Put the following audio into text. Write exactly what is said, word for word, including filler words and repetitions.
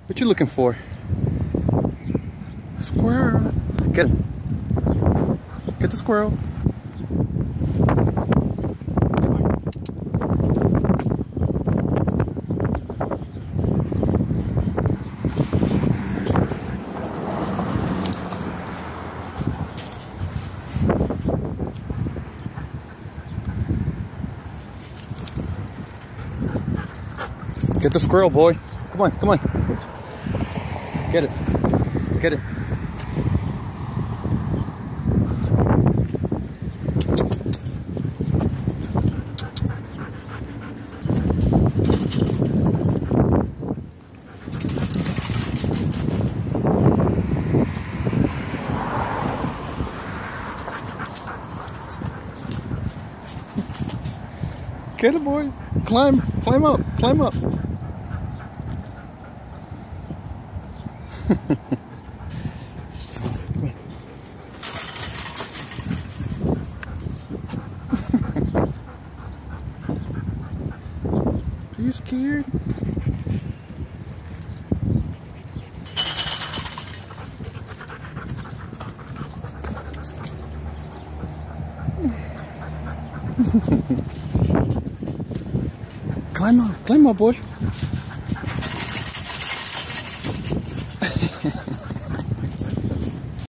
What you looking for? Squirrel. Get him. Get the squirrel. Get the squirrel, boy. Come on, come on. Get it. Get it. Get it, boy. Climb, climb up, climb up. Are you scared? Climb up, climb up, boy.